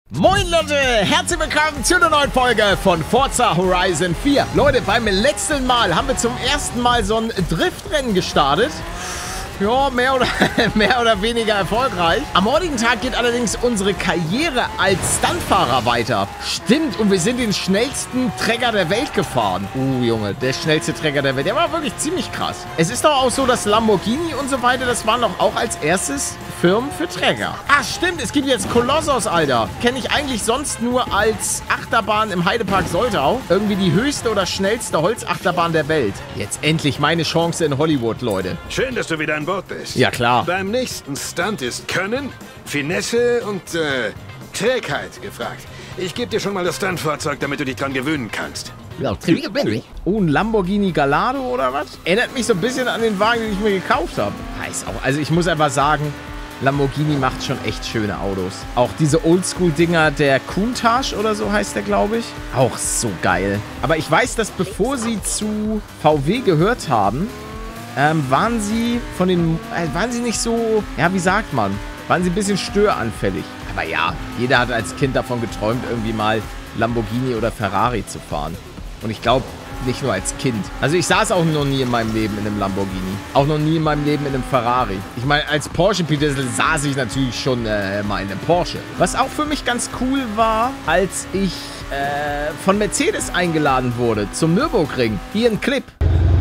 Moin Leute, herzlich willkommen zu einer neuen Folge von Forza Horizon 4. Leute, beim letzten Mal haben wir zum ersten Mal so ein Driftrennen gestartet. Ja, mehr oder weniger erfolgreich. Am heutigen Tag geht allerdings unsere Karriere als Stuntfahrer weiter. Stimmt, und wir sind den schnellsten Trecker der Welt gefahren. Junge, der schnellste Trecker der Welt. Der war wirklich ziemlich krass. Es ist doch auch so, dass Lamborghini und so weiter, das waren doch auch als erstes Firmen für Trecker. Ach, stimmt, es gibt jetzt Kolossos, Alter. Kenne ich eigentlich sonst nur als Achterbahn im Heidepark Soltau. Irgendwie die höchste oder schnellste Holzachterbahn der Welt. Jetzt endlich meine Chance in Hollywood, Leute. Schön, dass du wieder an Bord bist. Ja, klar. Beim nächsten Stunt ist Können, Finesse und Trägheit gefragt. Ich gebe dir schon mal das Stuntfahrzeug, damit du dich dran gewöhnen kannst. Oh, ein Lamborghini Gallardo oder was? Erinnert mich so ein bisschen an den Wagen, den ich mir gekauft habe. Heißt auch, also ich muss einfach sagen, Lamborghini macht schon echt schöne Autos. Auch diese Oldschool-Dinger, der Countach oder so heißt der, glaube ich. Auch so geil. Aber ich weiß, dass bevor sie zu VW gehört haben, waren sie nicht so, ja, wie sagt man? Waren sie ein bisschen störanfällig. Aber ja, jeder hat als Kind davon geträumt, irgendwie mal Lamborghini oder Ferrari zu fahren. Und ich glaube, nicht nur als Kind. Also ich saß auch noch nie in meinem Leben in einem Lamborghini. Auch noch nie in meinem Leben in einem Ferrari. Ich meine, als Porsche-Pidessel saß ich natürlich schon mal in einem Porsche. Was auch für mich ganz cool war, als ich von Mercedes eingeladen wurde zum Nürburgring. Hier ein Clip.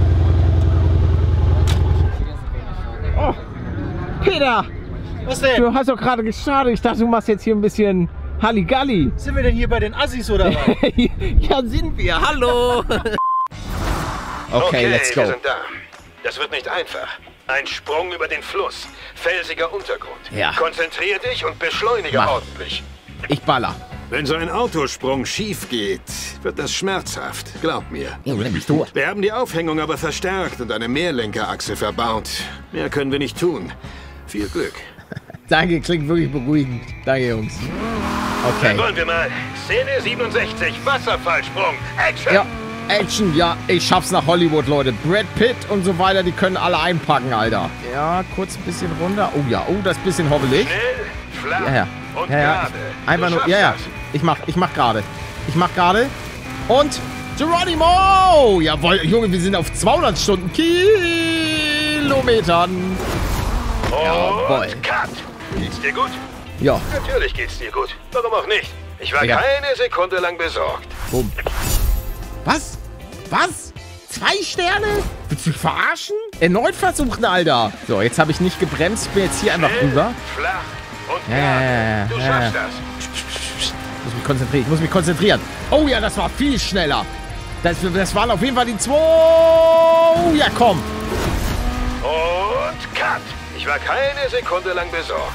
Oh, Peter! Was denn? Du hast doch gerade gestartet. Ich dachte, du machst jetzt hier ein bisschen Halligalli. Sind wir denn hier bei den Assis oder was? Ja, sind wir. Hallo! Okay, let's go. Wir sind da. Das wird nicht einfach. Ein Sprung über den Fluss. Felsiger Untergrund. Ja. Konzentrier dich und beschleunige Mach. ordentlich. Ich baller. Wenn so ein Autosprung schief geht, wird das schmerzhaft. Glaub mir. Wir haben die Aufhängung aber verstärkt und eine Mehrlenkerachse verbaut. Mehr können wir nicht tun. Viel Glück. Danke, klingt wirklich beruhigend. Danke, Jungs. Okay. Dann wollen wir mal. Szene 67, Wasserfallsprung. Action! Ja, Action, ja, ich schaff's nach Hollywood, Leute. Brad Pitt und so weiter, die können alle einpacken, Alter. Ja, kurz ein bisschen runter. Oh ja, oh, das ist ein bisschen hobbelig. Schnell, flach Ja, ja. und Ja, ja. gerade. Einfach Du nur, schaffst ja, ja. das. Ich mach gerade. Und Geronimo! Jawohl, Junge, wir sind auf 200 Stundenkilometern. Jawohl. Und Cut! Geht's dir gut? Ja, Natürlich geht's dir gut. Warum auch nicht? Ich war Ja. keine Sekunde lang besorgt. bumm. Was? Was? 2 Sterne? Willst du mich verarschen? Erneut versuchen, Alter. So, jetzt habe ich nicht gebremst. Ich bin jetzt hier einfach rüber. Flach und Ja, gerade. ja, Du ja, schaffst ja. das. Ich muss mich konzentrieren. Oh ja, das war viel schneller. Das waren auf jeden Fall die 2. Oh ja, komm. Und Cut! Ich war keine Sekunde lang besorgt.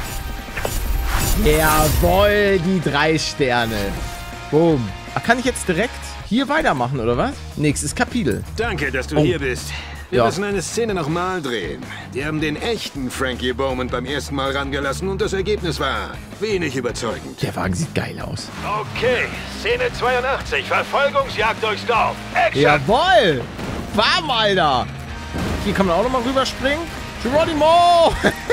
Jawohl, die 3 Sterne. Boom. Ach, kann ich jetzt direkt hier weitermachen, oder was? Nächstes Kapitel. Danke, dass du Oh. hier bist. Wir Ja. müssen eine Szene nochmal drehen. Die haben den echten Frankie Bowman beim ersten Mal rangelassen und das Ergebnis war wenig überzeugend. Der Wagen sieht geil aus. Okay, Szene 82, Verfolgungsjagd durchs Dorf. Action! Jawohl. Bam, Alter. Hier kann man auch nochmal rüberspringen. Geronimo.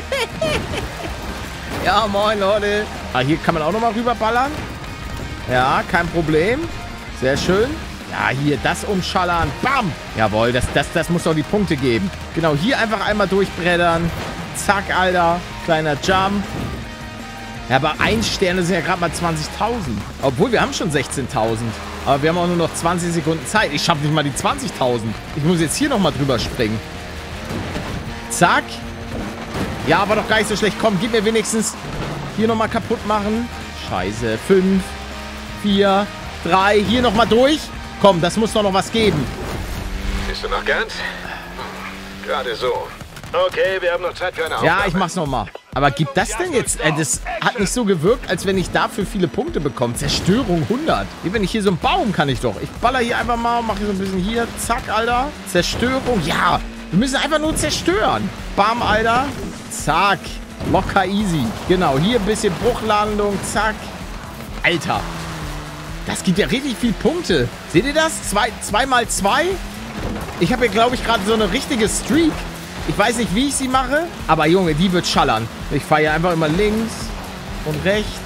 Ja, moin, Leute. Ah, hier kann man auch nochmal rüberballern. Ja, kein Problem. Sehr schön. Ja, hier, das umschallern. Bam! Jawohl, das muss doch die Punkte geben. Genau, hier einfach einmal durchbreddern. Zack, Alter. Kleiner Jump. Ja, aber 1 Sterne sind ja gerade mal 20.000. Obwohl, wir haben schon 16.000. Aber wir haben auch nur noch 20 Sekunden Zeit. Ich schaffe nicht mal die 20.000. Ich muss jetzt hier nochmal drüber springen. Zack. Ja, aber doch gar nicht so schlecht. Komm, gib mir wenigstens hier nochmal kaputt machen. Scheiße. 5, 4, 3. Hier nochmal durch. Komm, das muss doch noch was geben. Bist du noch ganz? Gerade so. Okay, wir haben noch Zeit für eine Aufnahme. Ja, ich mach's nochmal. Aber gibt das denn jetzt? Das hat nicht so gewirkt, als wenn ich dafür viele Punkte bekomme. Zerstörung 100. Wie wenn ich hier so einen Baum kann ich doch. Ich baller hier einfach mal, mache hier so ein bisschen hier. Zack, Alter. Zerstörung. Ja, wir müssen einfach nur zerstören. Bam, Alter. Zack. Locker easy. Genau, hier ein bisschen Bruchlandung. Zack. Alter. Das gibt ja richtig viel Punkte. Seht ihr das? 2 mal 2? Ich habe hier, glaube ich, gerade so eine richtige Streak. Ich weiß nicht, wie ich sie mache, aber Junge, die wird schallern. Ich fahre hier einfach immer links und rechts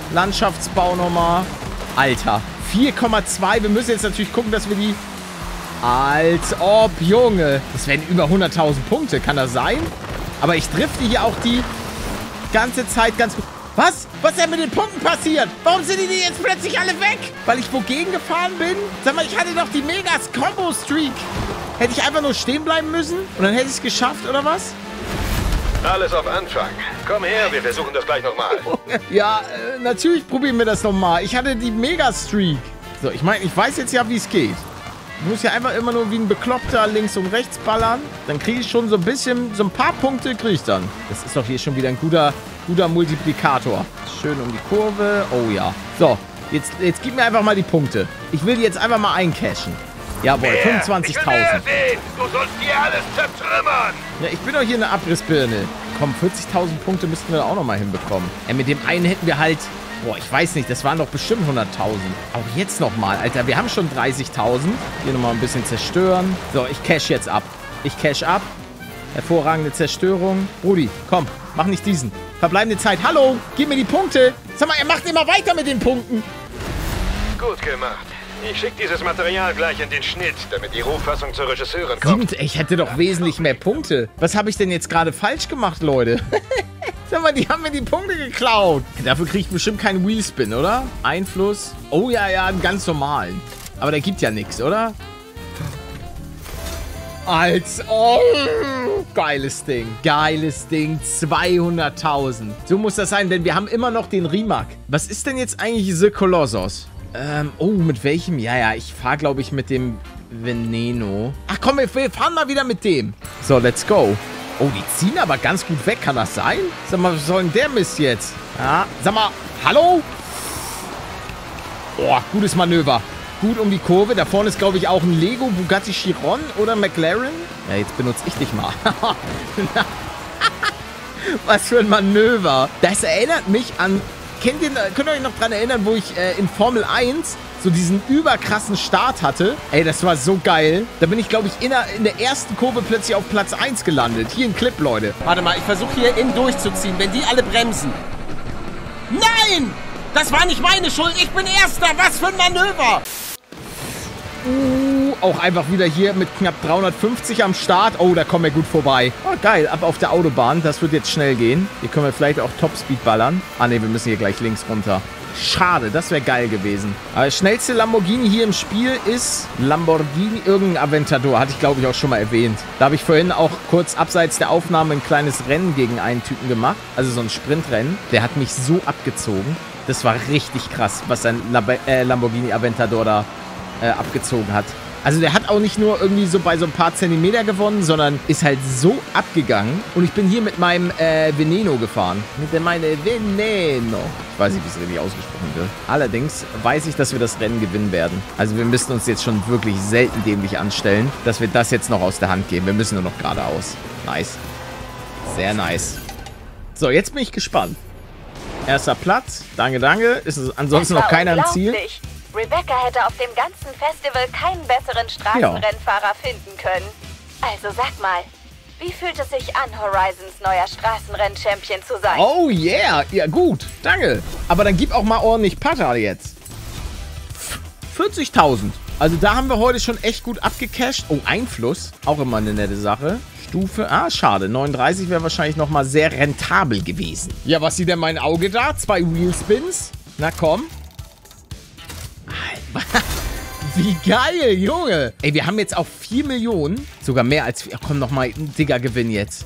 Landschaftsbau nochmal. Alter, 4,2. Wir müssen jetzt natürlich gucken, dass wir die... Als ob, Junge. Das werden über 100.000 Punkte. Kann das sein? Aber ich drifte hier auch die ganze Zeit ganz gut. Was? Was ist denn mit den Punkten passiert? Warum sind die jetzt plötzlich alle weg? Weil ich wogegen gefahren bin? Sag mal, ich hatte doch die Megas-Combo-Streak. Hätte ich einfach nur stehen bleiben müssen? Und dann hätte ich es geschafft, oder was? Alles auf Anfang. Komm her, wir versuchen das gleich nochmal. Ja, natürlich probieren wir das nochmal. Ich hatte die Mega-Streak. So, ich meine, ich weiß jetzt ja, wie es geht. Ich muss ja einfach immer nur wie ein Bekloppter links und rechts ballern. Dann kriege ich schon so ein bisschen, so ein paar Punkte kriege ich dann. Das ist doch hier schon wieder ein guter Multiplikator. Schön um die Kurve. Oh ja. So, jetzt gib mir einfach mal die Punkte. Ich will die jetzt einfach mal eincashen. Jawohl, 25.000. Du sollst hier alles zertrümmern. Ja, ich bin doch hier eine Abrissbirne. Komm, 40.000 Punkte müssten wir auch noch mal hinbekommen. Mit dem einen hätten wir halt... Boah, ich weiß nicht, das waren doch bestimmt 100.000. Auch jetzt nochmal, Alter. Wir haben schon 30.000. Hier nochmal ein bisschen zerstören. So, ich cash jetzt ab. Ich cash ab. Hervorragende Zerstörung. Brudi, komm, mach nicht diesen. Verbleibende Zeit. Hallo, gib mir die Punkte. Sag mal, er macht immer weiter mit den Punkten. Gut gemacht. Ich schicke dieses Material gleich in den Schnitt, damit die Rohfassung zur Regisseurin kommt. Ich hätte doch wesentlich mehr Punkte. Was habe ich denn jetzt gerade falsch gemacht, Leute? Sag mal, die haben mir die Punkte geklaut. Dafür kriege ich bestimmt keinen Wheelspin, oder? Einfluss. Oh ja, einen ganz normalen. Aber der gibt ja nichts, oder? Geiles Ding. Geiles Ding. 200.000. So muss das sein, denn wir haben immer noch den Rimac. Was ist denn jetzt eigentlich The Colossus? Mit welchem? Ja, ich fahre, glaube ich, mit dem Veneno. Ach komm, wir fahren mal wieder mit dem. So, let's go. Oh, die ziehen aber ganz gut weg. Kann das sein? Sag mal, was soll denn der Mist jetzt? Ja, sag mal, hallo? Oh, gutes Manöver. Gut um die Kurve. Da vorne ist, glaube ich, auch ein Lego, Bugatti Chiron oder McLaren. Ja, jetzt benutze ich dich mal. Was für ein Manöver. Das erinnert mich an... Könnt ihr euch noch dran erinnern, wo ich in Formel 1 so diesen überkrassen Start hatte? Ey, das war so geil. Da bin ich, glaube ich, in der ersten Kurve plötzlich auf Platz 1 gelandet. Hier ein Clip, Leute. Warte mal, ich versuche hier innen durchzuziehen, wenn die alle bremsen. Nein! Das war nicht meine Schuld. Ich bin Erster. Was für ein Manöver! Auch einfach wieder hier mit knapp 350 am Start. Oh, da kommen wir gut vorbei. Oh, geil. Ab auf der Autobahn. Das wird jetzt schnell gehen. Hier können wir vielleicht auch Topspeed ballern. Ah, ne, wir müssen hier gleich links runter. Schade, das wäre geil gewesen. Aber der schnellste Lamborghini hier im Spiel ist Lamborghini irgendein Aventador. Hatte ich, glaube ich, auch schon mal erwähnt. Da habe ich vorhin auch kurz abseits der Aufnahme ein kleines Rennen gegen einen Typen gemacht. Also so ein Sprintrennen. Der hat mich so abgezogen. Das war richtig krass, was ein Lamborghini Aventador da abgezogen hat. Also der hat auch nicht nur irgendwie so bei so ein paar Zentimeter gewonnen, sondern ist halt so abgegangen. Und ich bin hier mit meinem Veneno gefahren. Mit meinem Veneno. Ich weiß nicht, wie es richtig ausgesprochen wird. Allerdings weiß ich, dass wir das Rennen gewinnen werden. Also wir müssen uns jetzt schon wirklich selten dämlich anstellen, dass wir das jetzt noch aus der Hand geben. Wir müssen nur noch geradeaus. Nice. Sehr nice. So, jetzt bin ich gespannt. Erster Platz. Danke, danke. Ist ansonsten noch keiner am Ziel. Rebecca hätte auf dem ganzen Festival keinen besseren Straßenrennfahrer finden können. Also sag mal, wie fühlt es sich an, Horizons neuer Straßenrenn-Champion zu sein? Oh yeah, ja gut, danke. Aber dann gib auch mal ordentlich Patter jetzt. 40.000. Also da haben wir heute schon echt gut abgecasht. Oh, Einfluss, auch immer eine nette Sache. Stufe, schade, 39 wäre wahrscheinlich nochmal sehr rentabel gewesen. Ja, was sieht denn mein Auge da? 2 Wheelspins. Na komm. Wie geil, Junge. Ey, wir haben jetzt auch 4 Millionen. Sogar mehr als 4. Komm, nochmal, Digga, Gewinn jetzt.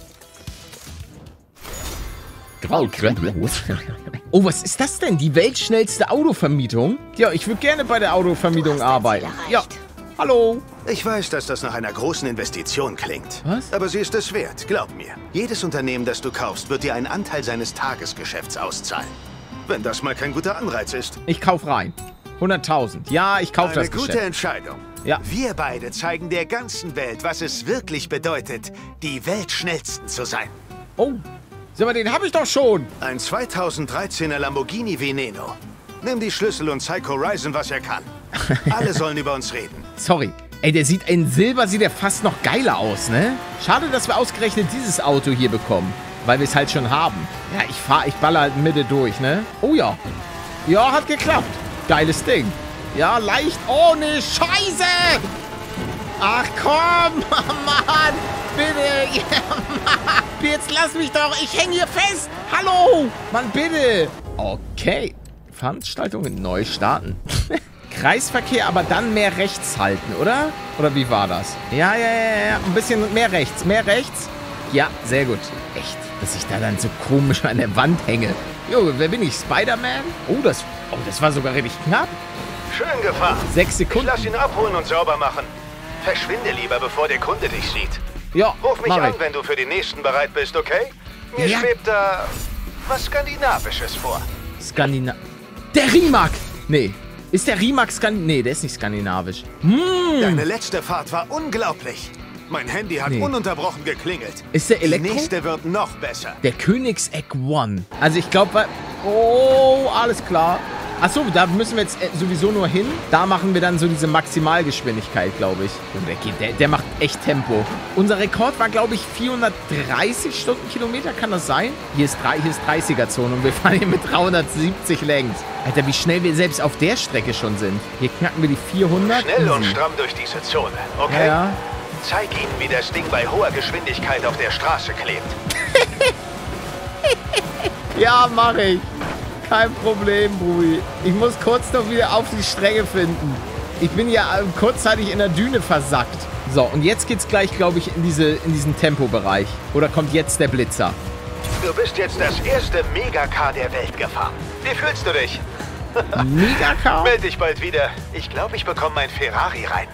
Oh, was ist das denn? Die weltschnellste Autovermietung? Ja, ich würde gerne bei der Autovermietung arbeiten. Ja, hallo. Ich weiß, dass das nach einer großen Investition klingt. Was? Aber sie ist es wert, glaub mir. Jedes Unternehmen, das du kaufst, wird dir einen Anteil seines Tagesgeschäfts auszahlen. Wenn das mal kein guter Anreiz ist. Ich kauf rein. 100.000. Ja, ich kaufe das Geschäft. Eine gute Entscheidung. Ja. Wir beide zeigen der ganzen Welt, was es wirklich bedeutet, die Weltschnellsten zu sein. Oh, sag mal, den habe ich doch schon. Ein 2013er Lamborghini Veneno. Nimm die Schlüssel und zeig Horizon, was er kann. Alle sollen über uns reden. Sorry. Ey, der sieht in Silber, sieht der fast noch geiler aus, ne? Schade, dass wir ausgerechnet dieses Auto hier bekommen. Weil wir es halt schon haben. Ja, ich baller halt Mitte durch, ne? Oh ja. Ja, hat geklappt. Geiles Ding. Ja, leicht. Oh, ne Scheiße. Ach, komm. Mann. Bitte. Ja, Mann. Jetzt lass mich doch. Ich hänge hier fest. Hallo. Mann, bitte. Okay. Veranstaltungen neu starten. Kreisverkehr, aber dann mehr rechts halten, oder? Oder wie war das? Ja. Ein bisschen mehr rechts. Mehr rechts. Ja, sehr gut. Echt, dass ich da dann so komisch an der Wand hänge. Jo, wer bin ich? Spider-Man? Oh, das war sogar richtig knapp. Schön gefahren. 6 Sekunden. Ich lass ihn abholen und sauber machen. Verschwinde lieber, bevor der Kunde dich sieht. Ja, Ruf mich mach an, ich. wenn du für den nächsten bereit bist, okay? Mir Ja. schwebt da was Skandinavisches vor. Der Rimac! Nee. Ist der Rimac Nee, der ist nicht skandinavisch. Deine letzte Fahrt war unglaublich. Mein Handy hat ununterbrochen geklingelt. Ist der Elektro? Die nächste wird noch besser. Der Königseck One. Also ich glaube, oh, alles klar. Achso, da müssen wir jetzt sowieso nur hin. Da machen wir dann so diese Maximalgeschwindigkeit, glaube ich. Und der macht echt Tempo. Unser Rekord war, glaube ich, 430 Stundenkilometer. Kann das sein? Hier ist 30er-Zone und wir fahren hier mit 370 längs. Alter, wie schnell wir selbst auf der Strecke schon sind. Hier knacken wir die 400. Schnell und stramm durch diese Zone, okay? Ja. Zeig ihnen, wie das Ding bei hoher Geschwindigkeit auf der Straße klebt. Ja, mach ich. Kein Problem, Brudi. Ich muss kurz noch wieder auf die Strecke finden. Ich bin ja kurzzeitig in der Düne versackt. So, und jetzt geht's gleich, glaube ich, in diesen Tempobereich. Oder kommt jetzt der Blitzer? Du bist jetzt das erste Megacar der Welt gefahren. Wie fühlst du dich? Megacar? Meld dich bald wieder. Ich glaube, ich bekomme mein Ferrari rein.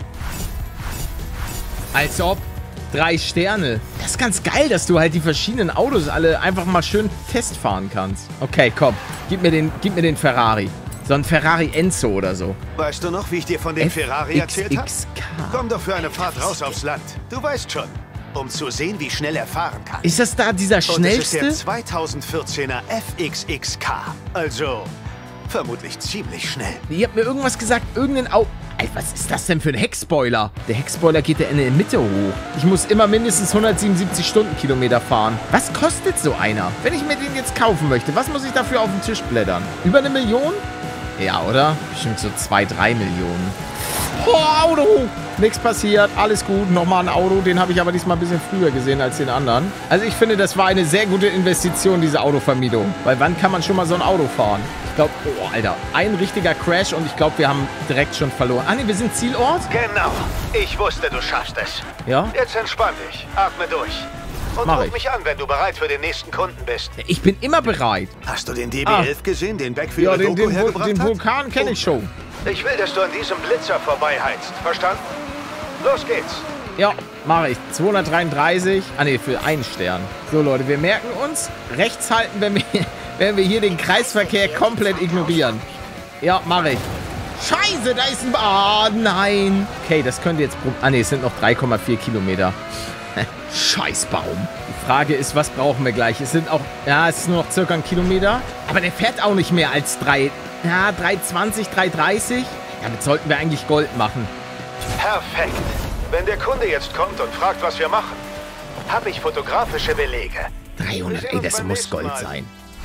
Als ob. 3 Sterne. Das ist ganz geil, dass du halt die verschiedenen Autos alle einfach mal schön testfahren kannst. Okay, komm. Gib mir den Ferrari. So ein Ferrari Enzo oder so. Weißt du noch, wie ich dir von dem Ferrari erzählt habe? FXXK. Komm doch für eine Fahrt raus aufs Land. Du weißt schon. Um zu sehen, wie schnell er fahren kann. Ist das da dieser Und schnellste? es ist der 2014er FXXK. Also, vermutlich ziemlich schnell. Ihr habt mir irgendwas gesagt, irgendein Auto. Ey, was ist das denn für ein Heckspoiler? Der Heckspoiler geht ja in der Mitte hoch. Ich muss immer mindestens 177 Stundenkilometer fahren. Was kostet so einer? Wenn ich mir den jetzt kaufen möchte, was muss ich dafür auf den Tisch blättern? Über 1 Million? Ja, oder? Bestimmt so 2, 3 Millionen. Oh, Auto! Nichts passiert, alles gut. Nochmal ein Auto, den habe ich aber diesmal ein bisschen früher gesehen als den anderen. Also ich finde, das war eine sehr gute Investition, diese Autovermietung. Weil wann kann man schon mal so ein Auto fahren? Ich glaube, oh, Alter, ein richtiger Crash und ich glaube, wir haben direkt schon verloren. Ah, ne, wir sind Zielort? Genau. Ich wusste, du schaffst es. Ja? Jetzt entspann dich. Atme durch. Und Mach ruf ich. mich an, wenn du bereit für den nächsten Kunden bist. Ich bin immer bereit. Hast du den DB11 gesehen, den Beck für Ja, ihre Doku hergebracht den hat? Vulkan kenne ich schon. Ich will, dass du an diesem Blitzer vorbeiheizt. Verstanden? Los geht's. Ja, mache ich. 233. Ah, ne, für 1 Stern. So, Leute, wir merken uns. Rechts halten, wenn wir hier den Kreisverkehr komplett ignorieren. Ja, mache ich. Scheiße, da ist ein... Ah, nein. Okay, das könnte jetzt... Ah, ne, es sind noch 3,4 Kilometer. Scheißbaum. Die Frage ist, was brauchen wir gleich? Es sind auch... Ja, es ist nur noch circa 1 Kilometer. Aber der fährt auch nicht mehr als 3... Ja, 3,20, 3,30. Damit sollten wir eigentlich Gold machen. Perfekt. Wenn der Kunde jetzt kommt und fragt, was wir machen, habe ich fotografische Belege. 300, ey, das muss Gold sein.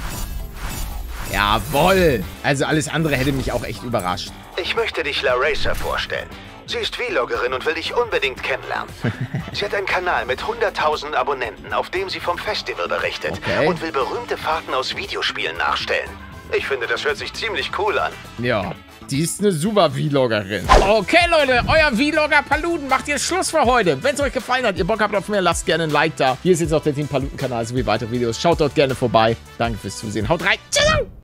Jawohl. Also alles andere hätte mich auch echt überrascht. Ich möchte dich La Racer vorstellen. Sie ist Vloggerin und will dich unbedingt kennenlernen. Sie hat einen Kanal mit 100.000 Abonnenten, auf dem sie vom Festival berichtet und will berühmte Fahrten aus Videospielen nachstellen. Ich finde, das hört sich ziemlich cool an. Ja, die ist eine super Vloggerin. Okay, Leute, euer Vlogger Paluten macht jetzt Schluss für heute. Wenn es euch gefallen hat, ihr Bock habt auf mehr, lasst gerne ein Like da. Hier ist jetzt auch der Team Paluten-Kanal sowie weitere Videos. Schaut dort gerne vorbei. Danke fürs Zusehen. Haut rein. Ciao!